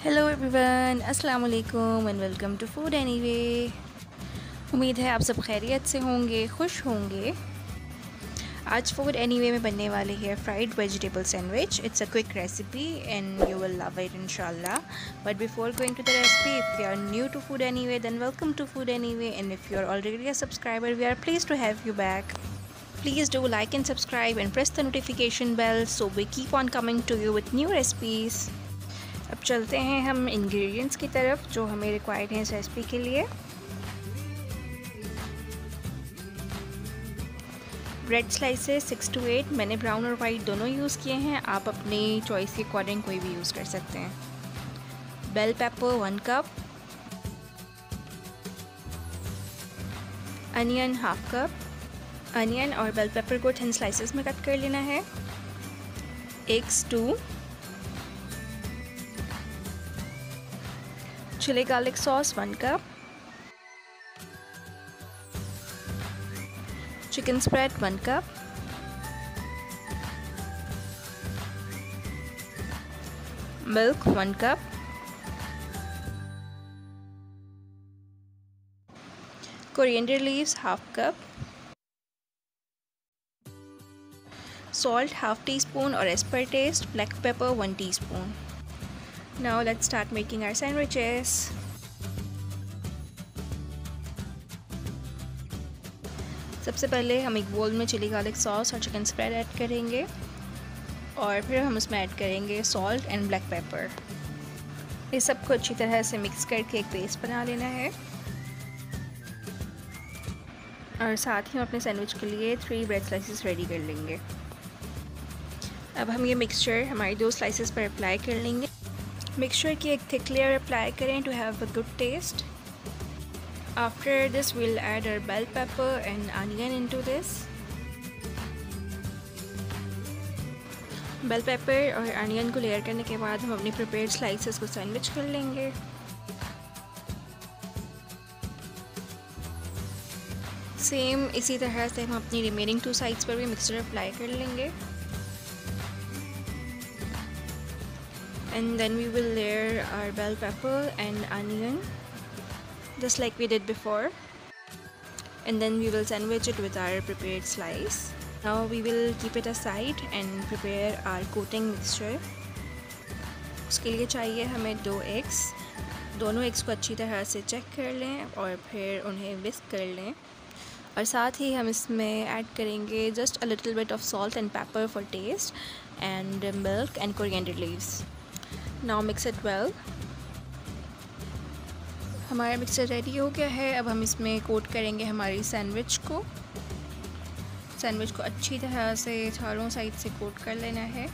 Hello everyone, अस्सलाम वालेकुम and welcome to Food Anyway. उम्मीद है आप सब खैरियत से होंगे, खुश होंगे। आज फूड एनीवे में बनने वाली है fried vegetable sandwich. It's a quick recipe and you will love it इंशाल्लाह। But before going to the recipe, if you are new to Food Anyway then welcome to Food Anyway, and if you are already a subscriber we are please to have you back. Please do like and subscribe and press the notification bell so we keep on coming to you with new recipes. अब चलते हैं हम ingredients की तरफ जो हमें required हैं इस रेसिपी के लिए। ब्रेड स्लाइसेस 6 to 8, मैंने ब्राउन और वाइट दोनों यूज़ किए हैं। आप अपनी चॉइस के अकॉर्डिंग कोई भी यूज़ कर सकते हैं। Bell pepper 1 cup, onion 1/2 cup. Onion और बेल पेपर को 10 स्लाइसेस में कट कर लेना है। Eggs 2, chilli garlic sauce 1 cup, chicken spread 1 cup, milk 1 cup, coriander leaves 1/2 cup, salt 1/2 teaspoon or as per taste, black pepper 1 teaspoon. Now let's start making our sandwiches. सबसे पहले हम एक bowl में chilli garlic sauce और chicken spread add करेंगे और फिर हम उसमें ऐड करेंगे सॉल्ट एंड ब्लैक पेपर। इस सबको अच्छी तरह से मिक्स करके एक पेस्ट बना लेना है। और साथ ही हम अपने सैंडविच के लिए 3 ब्रेड स्लाइसेस रेडी कर लेंगे। अब हम ये मिक्सचर हमारी 2 स्लाइसेस पर अप्लाई कर लेंगे। मिक्सचर की एक थिक लेयर अप्लाई करें to have a good taste. After this we'll add our bell pepper and onion into this. Bell pepper और अनियन को लेयर करने के बाद हम अपनी प्रिपेयर्ड स्लाइसेस को सैंडविच कर लेंगे। सेम इसी तरह से हम अपनी रिमेनिंग 2 साइड्स पर भी मिक्सचर अप्लाई कर लेंगे। And then we will layer our bell pepper and onion just like we did before, and then we will sandwich it with our prepared slice. Now we will keep it aside and prepare our coating mixture. उसके लिए चाहिए हमें 2 eggs। दोनों eggs को अच्छी तरह से check कर लें और फिर उन्हें विस्क कर लें, और साथ ही हम इसमें ऐड करेंगे just a little bit of salt and pepper for taste and milk and coriander leaves. Now mix it well. हमारा मिक्सचर रेडी हो गया है। अब हम इसमें कोट करेंगे हमारी सैंडविच को। सैंडविच को अच्छी तरह से चारों साइड से कोट कर लेना है।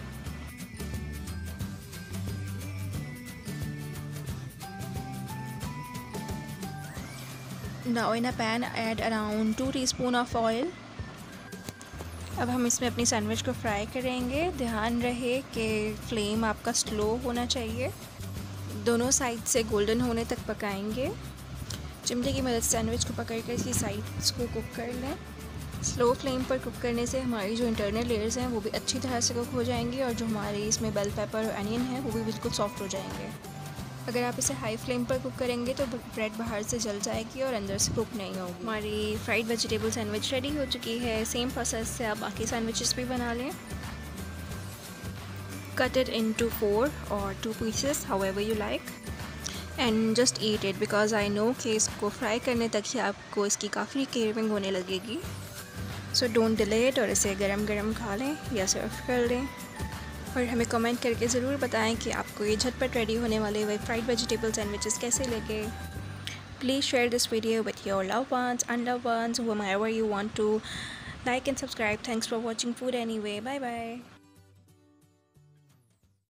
Now in a pan add around 2 teaspoon of oil. अब हम इसमें अपनी सैंडविच को फ्राई करेंगे। ध्यान रहे कि फ्लेम आपका स्लो होना चाहिए। दोनों साइड से गोल्डन होने तक पकाएंगे। चिमटे की मदद से सैंडविच को पकड़कर इसकी साइड्स को कुक कर लें। स्लो फ्लेम पर कुक करने से हमारी जो इंटरनल लेयर्स हैं वो भी अच्छी तरह से कुक हो जाएंगी, और जो हमारी इसमें बेल पेपर और अनियन है वो भी बिल्कुल सॉफ्ट हो जाएंगे। अगर आप इसे हाई फ्लेम पर कुक करेंगे तो ब्रेड बाहर से जल जाएगी और अंदर से कुक नहीं होगी। हमारी फ्राइड वेजिटेबल सैंडविच रेडी हो चुकी है। सेम प्रोसेस से आप बाकी सैंडविचेस भी बना लें। Cut it into 4 or 2 pieces, however you like, and just eat it because I know कि इसको फ्राई करने तक ही आपको इसकी काफ़ी क्रेविंग होने लगेगी। So don't delay it और इसे गरम गरम खा लें या सर्व कर लें। और हमें कमेंट करके ज़रूर बताएं कि आपको ये झटपट रेडी होने वाले वे फ्राइड वेजिटेबल सैंडविचेस कैसे लगे। Please share this video with your loved ones, unloved ones, whomever you want to. Like and subscribe. Thanks for watching Food Anyway. Bye bye.